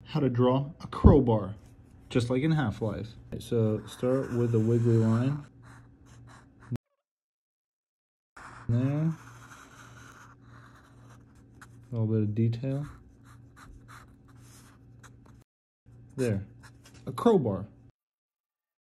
how to draw a crowbar, just like in Half-Life. So start with a wiggly line. There. A little bit of detail. There. A crowbar.